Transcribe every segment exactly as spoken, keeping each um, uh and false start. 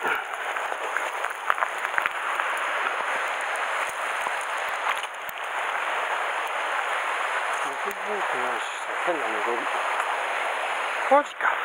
変な濁り工事か。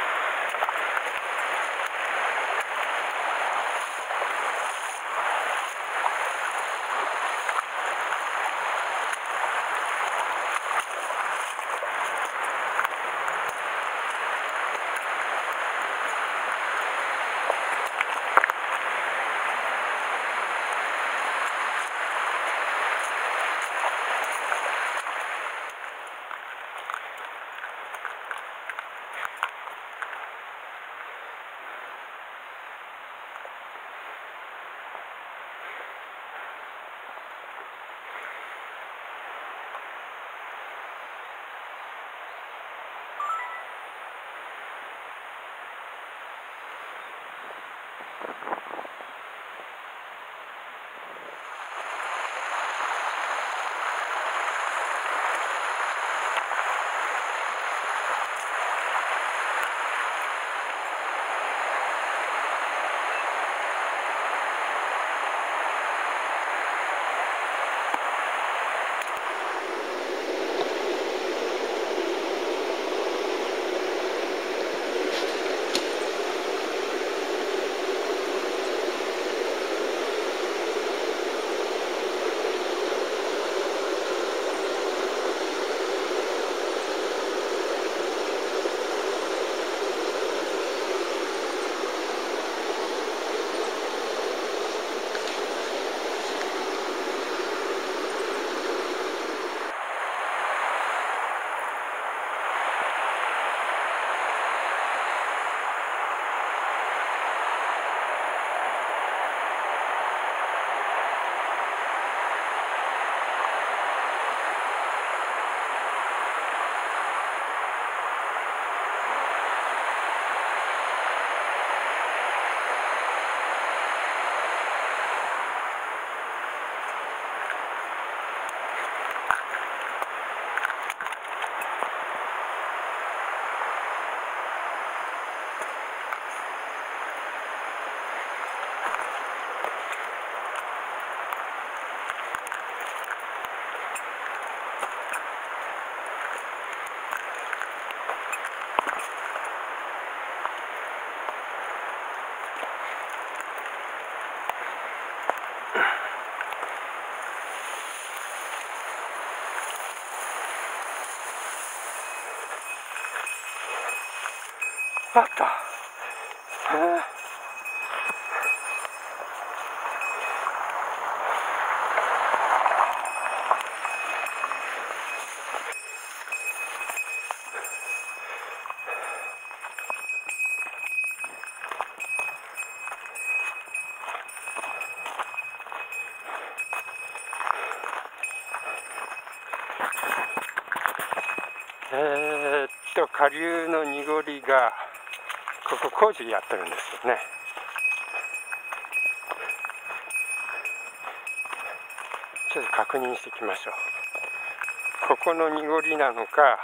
あった。へえ。えーっと下流の濁りがここ工事やってるんですよね。ちょっと確認してきましょう。ここの濁りなのか、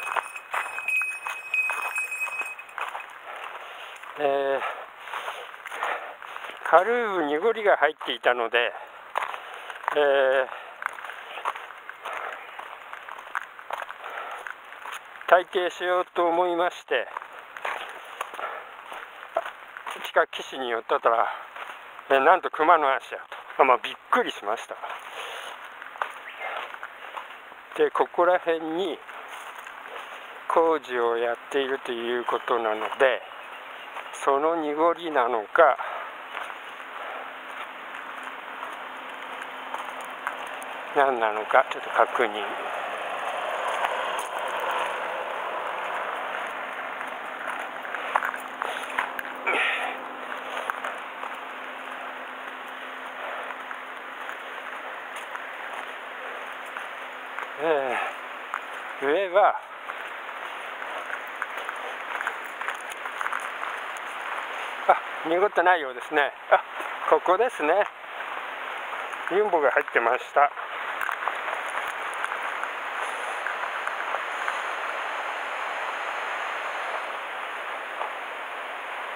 えー、軽い濁りが入っていたので、えー体験しようと思いまして、近く岸に寄ったら、えなんと熊の足やと、まあ、びっくりしました。で、ここら辺に工事をやっているということなので、その濁りなのか、何なのかちょっと確認。えー、上はあ、濁ってないようですね。あ、ここですね。ユンボが入ってました。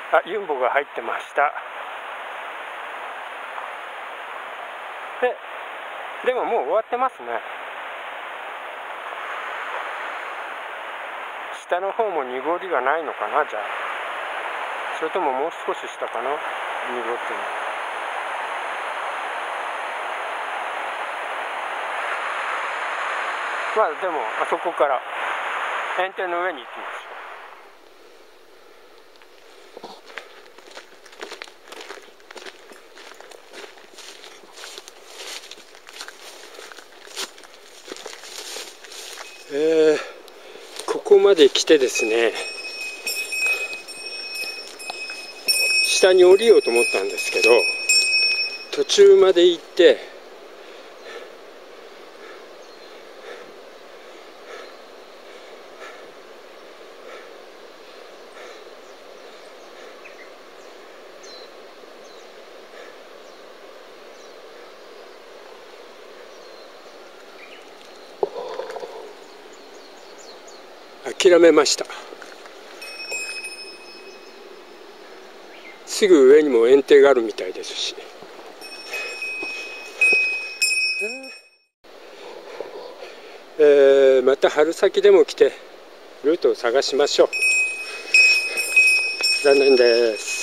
あ、ユンボが入ってました。で、でももう終わってますね。下の方も濁りがないのかな、じゃあ。それとももう少し下かな、濁ってるの。まあでもあそこから園庭の上に行きましょう。えー、ここまで来てですね、下に降りようと思ったんですけど、途中まで行って諦めました。すぐ上にも園庭があるみたいですし、えー、また春先でも来てルートを探しましょう。残念です。